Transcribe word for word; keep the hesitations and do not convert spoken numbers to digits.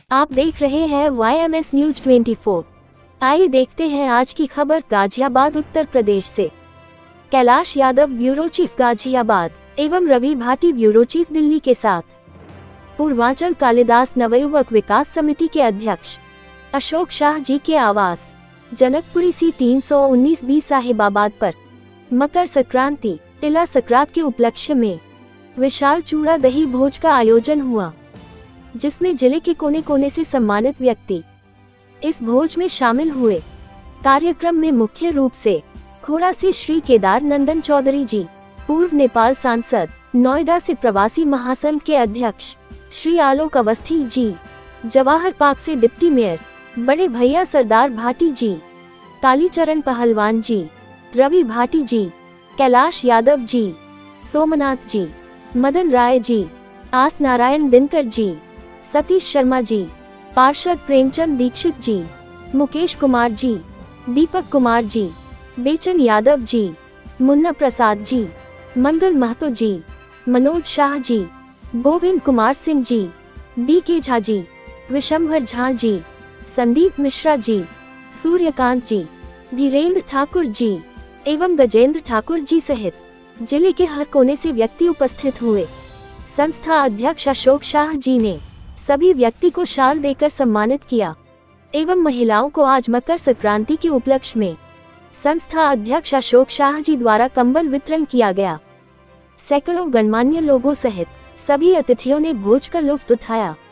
आप देख रहे हैं Y M S news twenty four. आइए देखते हैं आज की खबर गाजियाबाद उत्तर प्रदेश से। कैलाश यादव ब्यूरो चीफ गाजियाबाद एवं रवि भाटी ब्यूरो चीफ दिल्ली के साथ पूर्वांचल कालिदास नवयुवक विकास समिति के अध्यक्ष अशोक शाह जी के आवास जनकपुरी सी तीन सौ उन्नीस बी साहिबाबाद पर मकर संक्रांति तिला संक्रांत के उपलक्ष्य में विशाल चूड़ा दही भोज का आयोजन हुआ, जिसमें जिले के कोने कोने से सम्मानित व्यक्ति इस भोज में शामिल हुए। कार्यक्रम में मुख्य रूप से खोड़ा से श्री केदार नंदन चौधरी जी, पूर्व नेपाल सांसद, नोएडा से प्रवासी महासंघ के अध्यक्ष श्री आलोक अवस्थी जी, जवाहर पार्क से डिप्टी मेयर बड़े भैया सरदार भाटी जी, कालीचरण पहलवान जी, रवि भाटी जी, कैलाश यादव जी, सोमनाथ जी, मदन राय जी, आस नारायण दिनकर जी, सतीश शर्मा जी, पार्षद प्रेमचंद दीक्षित जी, मुकेश कुमार जी, दीपक कुमार जी, बेचन यादव जी, मुन्ना प्रसाद जी, मंगल महतो जी, मनोज शाह जी, गोविंद कुमार सिंह जी, डी के झा जी, विशंभर झा जी, संदीप मिश्रा जी, सूर्यकांत जी, धीरेन्द्र ठाकुर जी एवं गजेंद्र ठाकुर जी सहित जिले के हर कोने से व्यक्ति उपस्थित हुए। संस्था अध्यक्ष अशोक शाह जी ने सभी व्यक्ति को शाल देकर सम्मानित किया एवं महिलाओं को आज मकर संक्रांति के उपलक्ष्य में संस्था अध्यक्ष अशोक शाह जी द्वारा कंबल वितरण किया गया। सैकड़ों गणमान्य लोगों सहित सभी अतिथियों ने भोज का लुत्फ उठाया।